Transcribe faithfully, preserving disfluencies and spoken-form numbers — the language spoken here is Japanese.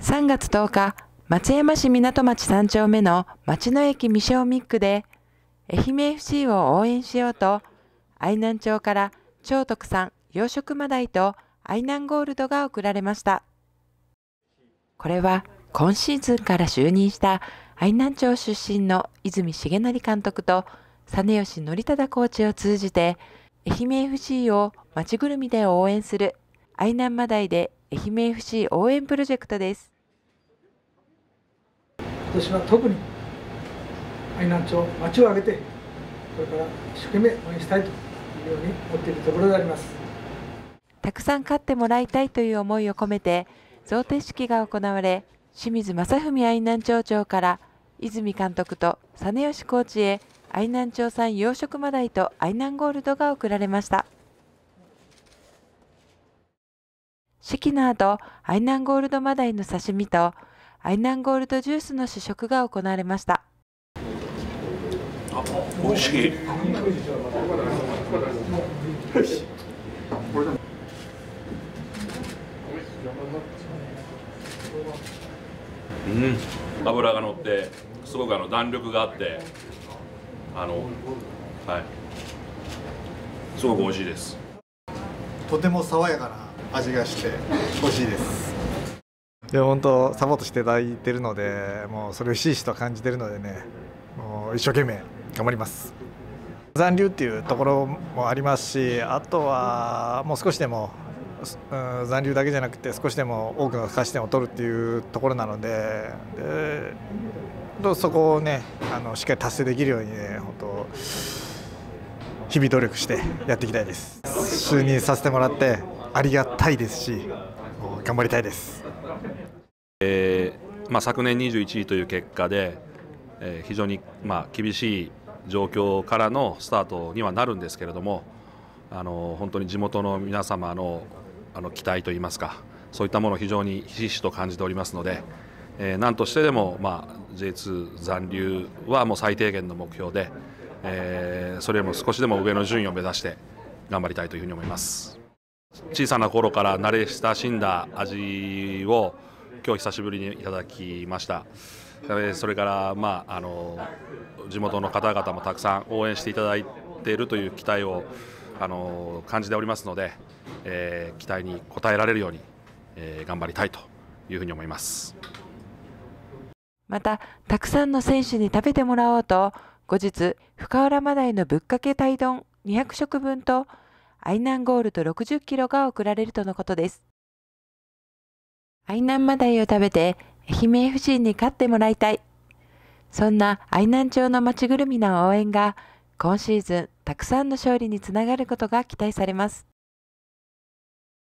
さんがつとおか、松山市港町さん丁目の町の駅みしょうミックで、愛媛 エフシー を応援しようと、愛南町から超特産養殖マダイと愛南ゴールドが贈られました。これは今シーズンから就任した愛南町出身の泉重則監督と実吉則忠コーチを通じて、愛媛 エフシー を町ぐるみで応援する愛南マダイで愛媛 エフシー 応援プロジェクトです。 今年は特に愛南町、町を挙げて、これから一生懸命応援したいというように思っているところであります。 たくさん勝ってもらいたいという思いを込めて、贈呈式が行われ、清水正文愛南町長から泉監督と実吉コーチへ愛南町産養殖マダイと愛南ゴールドが贈られました。式の後、愛南ゴールドマダイの刺身と愛南ゴールドジュースの試食が行われました。 あ、美味しい。うん、脂が乗ってすごくあの弾力があってあのはいすごく美味しいです。 とても爽やかな味がして美味しいです。いや本当サポートしていただいているので、もうそれをひしひしと感じているのでね、もう一生懸命頑張ります。残留っていうところもありますし、あとはもう少しでも、うん、残留だけじゃなくて少しでも多くの勝ち点を取るっていうところなので、でそこをねあのしっかり達成できるようにね、本当日々努力してやっていきたいです。就任させてもらってありがたいですし、頑張りたいです。 えーまあ、昨年にじゅういちいという結果で、えー、非常に、まあ、厳しい状況からのスタートにはなるんですけれども、あの本当に地元の皆様のあの期待といいますか、そういったものを非常にひしひしと感じておりますので、えー、何としてでも、まあ、ジェイツー 残留はもう最低限の目標で、えー、それよりも少しでも上の順位を目指して頑張りたいというふうに思います。小さな頃から慣れ親しんだ味を今日久しぶりにいただきました。それから、まあ、あの地元の方々もたくさん応援していただいているという期待をあの感じておりますので、えー、期待に応えられるように、えー、頑張りたいというふうに思います。 また、たくさんの選手に食べてもらおうと、後日深浦マダイのぶっかけ鯛丼にひゃくしょくぶんと愛南ゴールドろくじゅっキロが贈られるとのことです。愛南マダイを食べて愛媛 エフシー に勝ってもらいたい。そんな愛南町の町ぐるみの応援が今シーズンたくさんの勝利につながることが期待されます。